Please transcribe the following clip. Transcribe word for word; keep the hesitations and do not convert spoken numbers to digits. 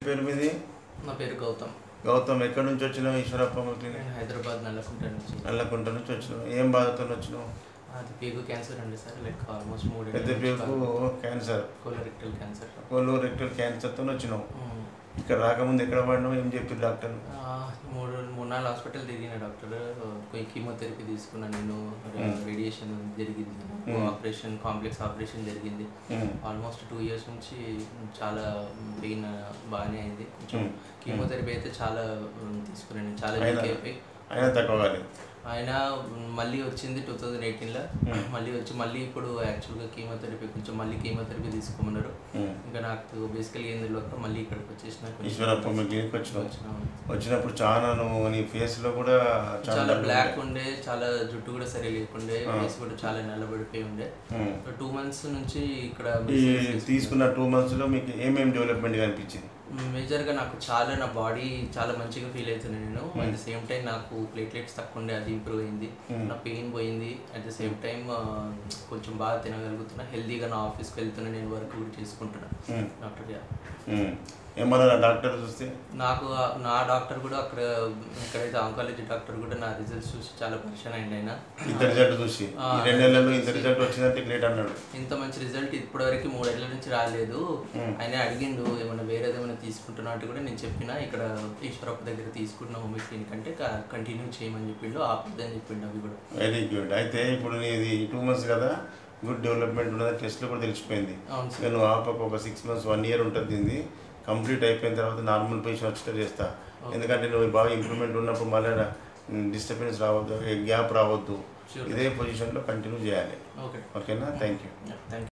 పేరు మీది? నా పేరు గౌతమ్. గౌతమ్ ఎక్కడి నుంచి వచ్చినావు? ఈశ్వరప్ప క్లినిక్ హైదరాబాద్ నల్లకుంట నుంచి. నల్లకుంట నుంచి వచ్చినావు. ఏం బాధతో వచ్చినావు? అది పేగు క్యాన్సర్ అండి సార్. లైక్ ఆల్మోస్ట్ మూడు పెద్ద పేగు క్యాన్సర్, కోలోరెక్టల్ క్యాన్సర్. కోలోరెక్టల్ క్యాన్సర్తో వచ్చినావు. ఇక్కడ రాకముందు ఎక్కడ పడినావు? ఏం చెప్పారు డాక్టర్? మూడు మూడు నాలుగు హాస్పిటల్ తిరిగిన డాక్టర్. పోయి కీమోథెరపీ తీసుకున్నాను నేను. రేడియేషన్ జరిగింది, ఆపరేషన్ కాంప్లెక్స్ ఆపరేషన్ జరిగింది. ఆల్మోస్ట్ టూ ఇయర్స్ నుంచి చాలా పెయిన్ బాగానే అయింది. కొంచెం కీమోథెరపీ అయితే చాలా తీసుకున్నాను, చాలా వీక్ అయిపోయి. అయినా తక్కువ కాలేదు. ఆయన మళ్ళీ వచ్చింది టూ థౌజండ్ ఎయిటీన్లో. మళ్ళీ వచ్చి మళ్ళీ ఇప్పుడు యాక్చువల్గా కీమోథెరపీ కొంచెం మళ్ళీ కీమోథెరపీ తీసుకోమన్నారు. ఇంకా నాకు బేసికలీ ఏం తెలియక మళ్ళీ ఇక్కడికి వచ్చేసిన. ఈశ్వరప్ప క్లినిక్ వచ్చినావు. వచ్చినప్పుడు చాలా నువ్వు నీ ఫేస్లో కూడా చాలా బ్లాక్ ఉండే, చాలా జుట్టు కూడా సరే లేకుండే, ఫేస్ కూడా చాలా నల్లబడిపోయి ఉండే. టూ మంత్స్ నుంచి ఇక్కడ తీసుకున్న టూ మంత్స్లో మీకు ఏమేమి డెవలప్మెంట్ కనిపించింది? మేజర్గా నాకు చాలా నా బాడీ చాలా మంచిగా ఫీల్ అవుతున్నాను నేను. అట్ ద సేమ్ టైం నాకు ప్లేట్లెట్స్ తక్కువ ఉండే, అది ఇంప్రూవ్ అయింది. నా పెయిన్ పోయింది. అట్ ద సేమ్ టైం కొంచెం బాగా తినగలుగుతున్నా, హెల్తీగా నా ఆఫీస్కి వెళ్తున్నా, నేను వర్క్ కూడా చేసుకుంటున్నాను. డాక్టర్ ఏమన్నా డాక్టర్ చూస్తే నాకు నా డాక్టర్ కూడా అక్కడ ఎక్కడైతే ఆంకాలజీ డాక్టర్ కూడా నా రిజల్ట్స్ చూసి చాలా పరిచయం అయింది. ఆయన ఇంత రిజల్ట్ చూసి రెండు నెలల్లో ఇంత రిజల్ట్ వచ్చిందంటే గ్రేట్ అన్నాడు. ఇంత మంచి రిజల్ట్ ఇప్పటివరకు మూడేళ్ల నుంచి రాలేదు. ఆయన అడిగిండు ఏమన్నా వేరేది ఏమైనా తీసుకుంటున్నా అంటే కూడా నేను చెప్పిన ఇక్కడ ఈశ్వరప్ప దగ్గర తీసుకుంటున్నా హోమ్ క్లినిక్ అంటే కంటిన్యూ చేయమని చెప్పిండు, ఆపదని చెప్పిండు. అవి కూడా వెరీ గుడ్. అయితే ఇప్పుడు నీది టూ మంత్స్ కదా, గుడ్ డెవలప్మెంట్ ఉన్నది, టెస్ట్లో కూడా తెలిసిపోయింది. నేను ఆపక ఒక సిక్స్ మంత్స్ వన్ ఇయర్ ఉంటుంది. దీన్ని కంప్లీట్ అయిపోయిన తర్వాత నార్మల్ పొజిషన్ వచ్చేటట్టు చేస్తా. ఎందుకంటే నువ్వు బాగా ఇంప్రూవ్మెంట్ ఉన్నప్పుడు మళ్ళీ డిస్టర్బెన్స్ రావద్దు, గ్యాప్ రావద్దు. ఇదే పొజిషన్లో కంటిన్యూ చేయాలి. ఓకేనా? Thank you.